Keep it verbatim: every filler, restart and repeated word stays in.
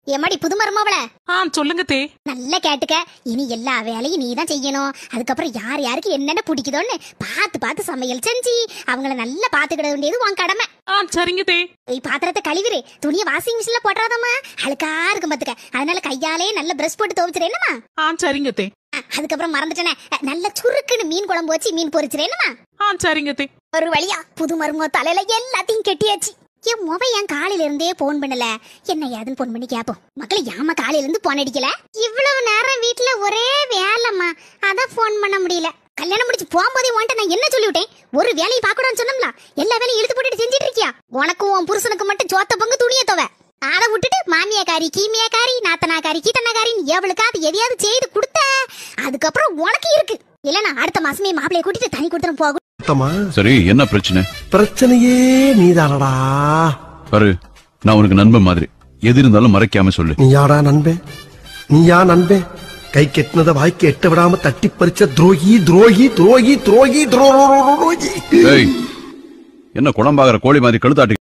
எம்மாடி புது மருமவள ஆ சொல்லுங்க தே. நல்லா கேட்டுக்க. இனி எல்லா வேலையும் நீ தான் செய்யணும். அதுக்கப்புறம் யார் யாருக்கு என்னென்ன பிடிக்குதோன்னு பார்த்து பார்த்து சமையல் செஞ்சு அவங்கள நல்லா பாத்துக்கிட வேண்டியது உன் கடமை. ஆ சரிங்க தே. பாத்திரத்தை கழுவிரு, துணியை வாஷிங் மிஷின்ல போட்டுறாதம்மா, அழுக்கா இருக்கும் பாத்துக்க. அதனால கையாலே நல்ல பிரஷ் போட்டு துவைச்சிரேன்னுமா. ஆ சரிங்க தே. அதுக்கப்புறம் மறந்துட்டேனே, நல்ல சுருக்குன்னு மீன் குழம்பு வச்சு மீன் பொரிச்சிரேன்னுமா. ஆ சரிங்க தே. ஒரு வழியா புது மருமக தலையில எல்லாத்தையும் கெட்டியாச்சு. என் முவை என் காலையில இருந்தே போன் பண்ணல, என்ன ஏதுன்னு போன் பண்ணி கேப்போம். மக்களே யாம காலையில இருந்து போன் அடிக்கல, இவ்வளவு நேரம் வீட்டுல ஒரே வேலைம்மா, அதான் போன் பண்ண முடியல. கல்யாணம் முடிச்சு போகும்போதே உன்ட்ட நான் என்ன சொல்லிவிட்டேன், ஒரு வேலையை பார்க்கணும்னு சொன்னோம்ல, எல்லா வேலையும் இழுத்து போட்டுட்டு செஞ்சிட்டு இருக்கியா? உனக்கும் உன் புருஷனுக்கு மட்டும் சோத்த பங்கு துணிய தவ, அதை விட்டுட்டு மாமியாக்காரி கீமியாக்காரி நாத்தனாக்காரி கீத்தனாக்காரின்னு எவளுக்காவது எதையாவது செய்து கொடுத்த அதுக்கப்புறம் உனக்கு இருக்கு. இல்லனா அடுத்த மாசமே மாப்பிளைய கூட்டிட்டு தனி கொடுத்துரும் போகும். சரி, என்ன பிரச்சனை? பிரச்சனையே நீதானடா. பாரு, நான் உனக்கு நண்பன் மாதிரி, எது இருந்தாலும் மறைக்காம சொல்லு. நீ யாடா நண்பே? நீ யா நண்பே? கை கெட்டினத வாய்க்கு எட்ட விடாம தட்டி பறிச்ச துரோகி துரோகி துரோகி துரோகி துரோகி. என்ன குழம்பாகிற கோழி மாதிரி கழுத்தாட்டி